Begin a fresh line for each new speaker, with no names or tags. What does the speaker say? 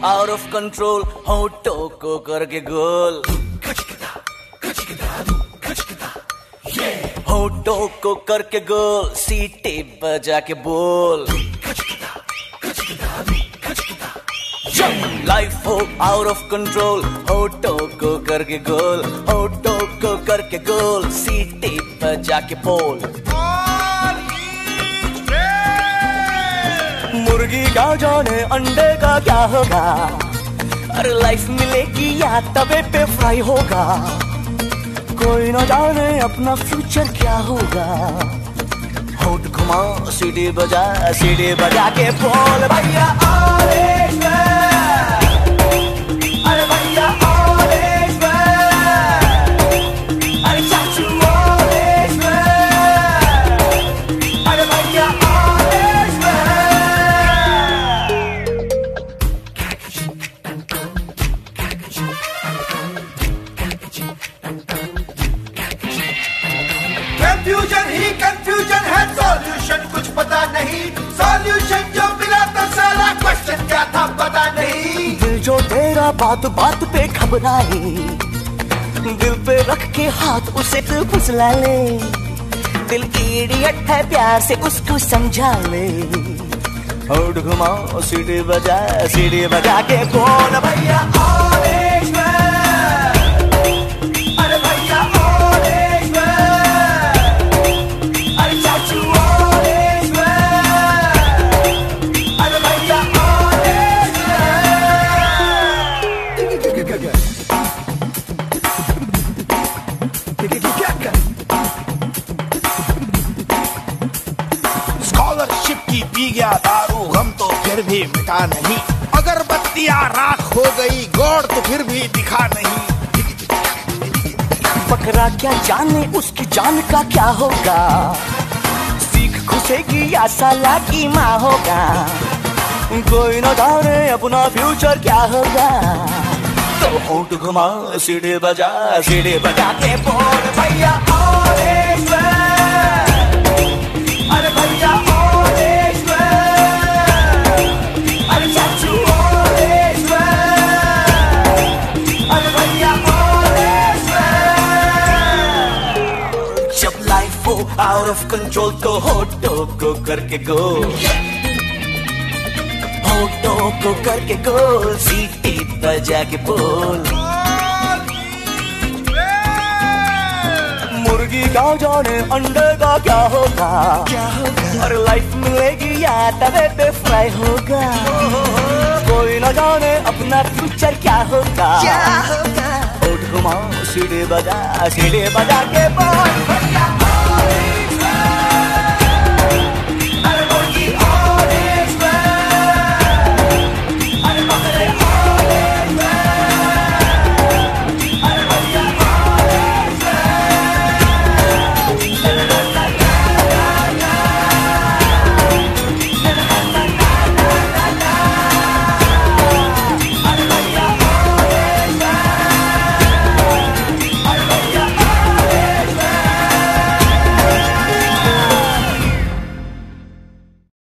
Out of control, होठों को करके गोल, होठों को करके गोल, सीटी बजा के बोल, लाइफ हो आउट ऑफ कंट्रोल, होठों को करके गोल, होठों को करके गोल, सीटी बजा के बोल। मुर्गी क्या जाने अंडे का क्या होगा, अरे लाइफ मिलेगी या तवे पे फ्राई होगा, कोई न जाने अपना फ्यूचर क्या होगा। होठ घुमा सीढ़ी बजा के बोल भैया ऑरेंज मैन, अरे भैया ऑरेंज मैन, अरे चाचू ऑरेंज मैन, अरे भैया ऑरेंज
कंफ्यूजन ही कंफ्यूजन है, सॉल्यूशन कुछ पता नहीं, सॉल्यूशन जो मिला तो सारा क्वेश्चन क्या था पता नहीं।
दिल जो तेरा बात बात पे घबराए, दिल पे रख के हाथ उसे तू फुसला ले, दिल इडियट है प्यार से उसको समझा ले। होठ घुमाओ सीढ़ी बजा के बोल भैया ऑरेंज मैन, अरे भैया ऑरेंज मैन, अरे चाचू ऑरेंज मैन, अरे भैया ऑरेंज
स्कॉलरशिप की पी गया दारू, गम तो फिर भी मिटा नहीं, अगरबत्तियां राख हो गई, गॉड तो फिर भी दिखा नहीं।
बकरा क्या जाने उसकी जान का क्या होगा, सीख घुसेगी या साला की माँ होगा, कोई न जाने अपना फ्यूचर क्या होगा। तो होठ घुमा सीढ़ी बजा के बोल भैया ऑरेंज मैन, अरे भैया ऑरेंज मैन, अरे चाचू ऑरेंज मैन, अरे भैया ऑरेंज मैन। जब लाइफ हो आउट ऑफ कंट्रोल तो होठों को करके गोल, होठों को करके गोल, सीटी बजा के बोल। मुर्गी क्या जाने अंडे का क्या होगा, और लाइफ मिलेगी या तवे पे फ्राई होगा, कोई न जाने अपना फ्यूचर क्या होगा। होठ घुमाओ सीढ़ी बजा के बोल।